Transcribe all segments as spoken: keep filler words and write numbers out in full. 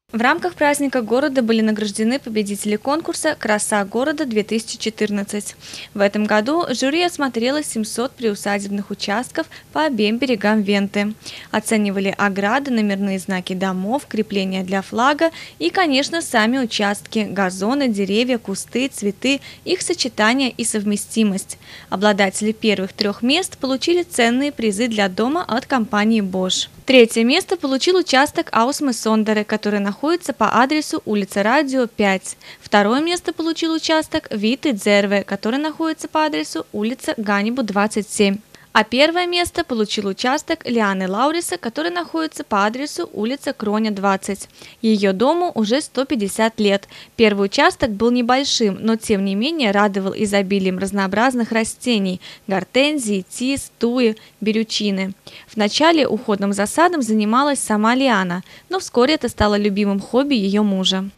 В рамках праздника города были награждены победители конкурса «Краса города-две тысячи четырнадцать». В этом году жюри осмотрело семьсот приусадебных участков по обеим берегам Венты. Оценивали ограды, номерные знаки домов, крепления для флага и, конечно, сами участки, газоны, деревья, кусты, цветы, их сочетание и совместимость. Обладатели первых трех мест получили ценные призы для дома от компании Bosch. Третье место получил участок Аусмы Сондере, который находится по адресу улица Радио, пять. Второе место получил участок Виты Дзерве, который находится по адресу улица Ганибу, двадцать семь. А первое место получил участок Лианы Лауриса, который находится по адресу улица Кроня, двадцать. Ее дому уже сто пятьдесят лет. Первый участок был небольшим, но тем не менее радовал изобилием разнообразных растений – гортензии, тис, туи, берючины. Вначале уходом за садом занималась сама Лиана, но вскоре это стало любимым хобби ее мужа.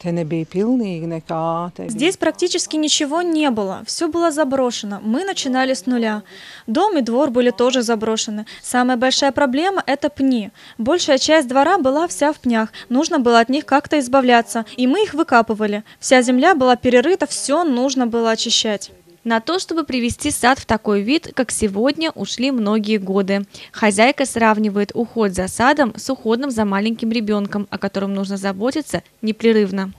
Здесь практически ничего не было, все было заброшено, мы начинали с нуля. Дом и двор были тоже заброшены. Самая большая проблема – это пни. Большая часть двора была вся в пнях, нужно было от них как-то избавляться, и мы их выкапывали. Вся земля была перерыта, все нужно было очищать. На то, чтобы привести сад в такой вид, как сегодня, ушли многие годы. Хозяйка сравнивает уход за садом с уходом за маленьким ребенком, о котором нужно заботиться непрерывно.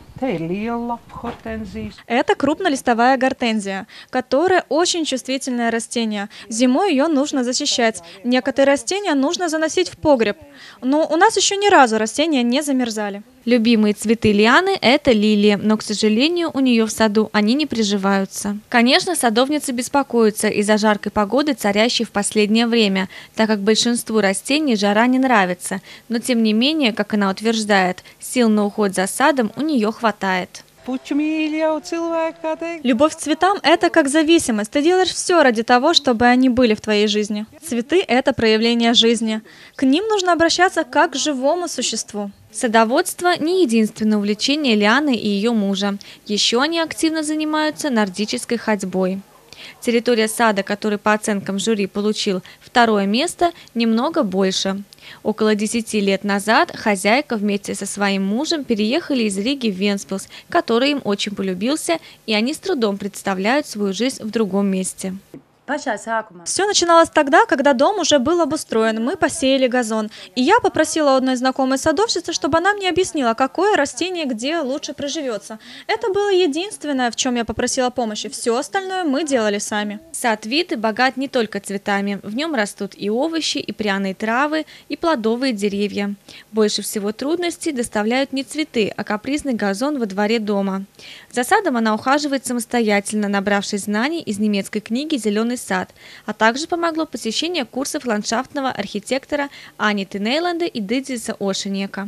Это крупнолистовая гортензия, которая очень чувствительное растение. Зимой ее нужно защищать. Некоторые растения нужно заносить в погреб. Но у нас еще ни разу растения не замерзали. Любимые цветы Лианы – это лилии, но, к сожалению, у нее в саду они не приживаются. Конечно, садовница беспокоится из-за жаркой погоды, царящей в последнее время, так как большинству растений жара не нравится. Но, тем не менее, как она утверждает, сил на уход за садом у нее хватает. Любовь к цветам – это как зависимость. Ты делаешь все ради того, чтобы они были в твоей жизни. Цветы – это проявление жизни. К ним нужно обращаться как к живому существу. Садоводство – не единственное увлечение Лианы и ее мужа. Еще они активно занимаются нордической ходьбой. Территория сада, который по оценкам жюри получил второе место, немного больше. Около десяти лет назад хозяйка вместе со своим мужем переехали из Риги в Вентспилс, который им очень полюбился, и они с трудом представляют свою жизнь в другом месте. Все начиналось тогда, когда дом уже был обустроен, мы посеяли газон. И я попросила у одной знакомой садовщицы, чтобы она мне объяснила, какое растение где лучше приживется. Это было единственное, в чем я попросила помощи. Все остальное мы делали сами. Сад Виты богат не только цветами. В нем растут и овощи, и пряные травы, и плодовые деревья. Больше всего трудностей доставляют не цветы, а капризный газон во дворе дома. За садом она ухаживает самостоятельно, набравшись знаний из немецкой книги «Зеленый сад», а также помогло посещение курсов ландшафтного архитектора Аниты Нейланда и Дидзиса Ошенека.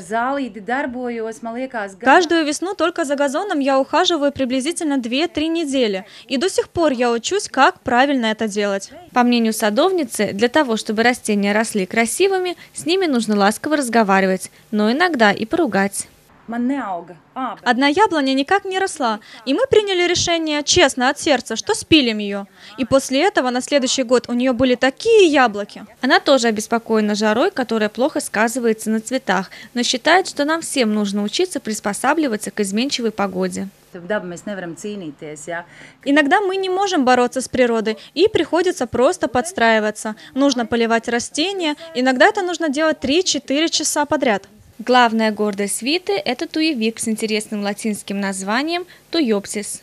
Каждую весну только за газоном я ухаживаю приблизительно две-три недели, и до сих пор я учусь, как правильно это делать. По мнению садовницы, для того, чтобы растения росли красивыми, с ними нужно ласково разговаривать, но иногда и поругать. Одна яблоня никак не росла, и мы приняли решение, честно, от сердца, что спилим ее. И после этого на следующий год у нее были такие яблоки. Она тоже обеспокоена жарой, которая плохо сказывается на цветах, но считает, что нам всем нужно учиться приспосабливаться к изменчивой погоде. Иногда мы не можем бороться с природой, и приходится просто подстраиваться. Нужно поливать растения, иногда это нужно делать три-четыре часа подряд. Главная гордость Виты – это туевик с интересным латинским названием туйопсис.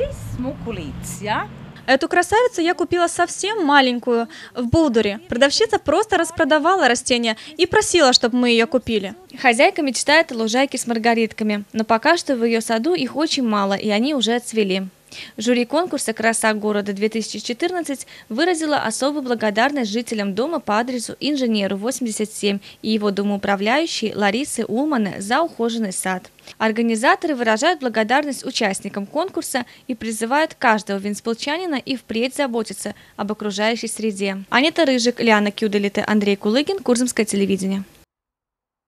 Эту красавицу я купила совсем маленькую в Булдуре. Продавщица просто распродавала растения и просила, чтобы мы ее купили. Хозяйка мечтает о лужайке с маргаритками, но пока что в ее саду их очень мало, и они уже отцвели. Жюри конкурса «Краса города-две тысячи четырнадцать» выразила особую благодарность жителям дома по адресу Инженеру, восемьдесят семь и его домоуправляющей Ларисы Улмане за ухоженный сад. Организаторы выражают благодарность участникам конкурса и призывают каждого вентспилчанина и впредь заботиться об окружающей среде. Анита Рыжик, Лиана Кюделите, Андрей Кулыгин, Курзамское телевидение.